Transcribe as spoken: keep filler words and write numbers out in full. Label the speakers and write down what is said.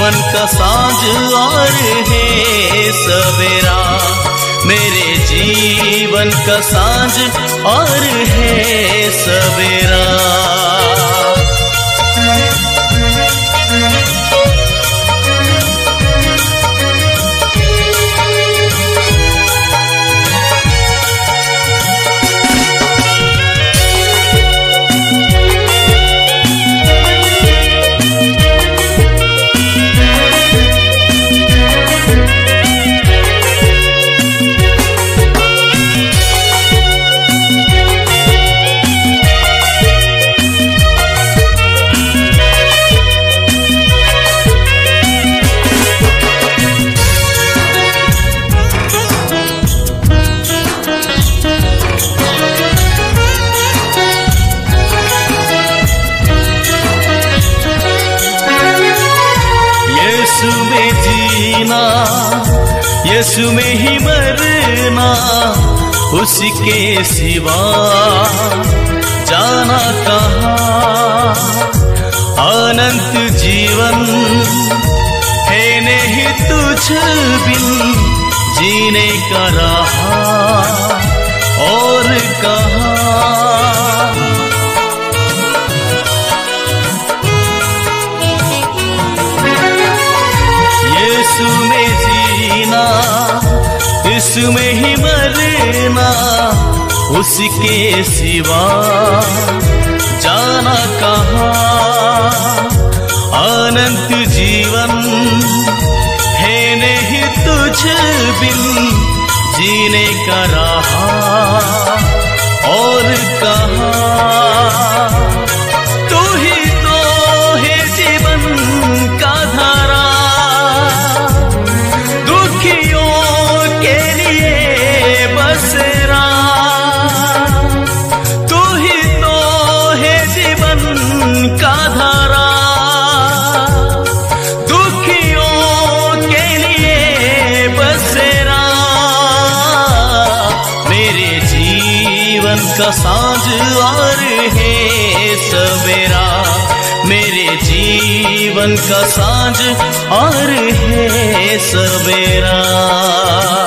Speaker 1: जीवन का सांझ और है सवेरा, मेरे जीवन का सांझ और है सवेरा। यीशु में जीना, यीशु में ही मरना, उसके सिवा जाना कहाँ। अनंत जीवन है नहीं तुझ बिन, जीने का रहा और कहाँ। यीशु में जीना, यीशु में ही मरना, उसके सिवा जाना कहाँ। अनंत जीवन है नहीं तुझ बिन, जीने का रहा और कहाँ। तू ही तो है जीवन का धारा, का धारा, दुखियों के लिए बसेरा। मेरे जीवन का सांझ और है सवेरा, मेरे जीवन का सांझ और है सवेरा।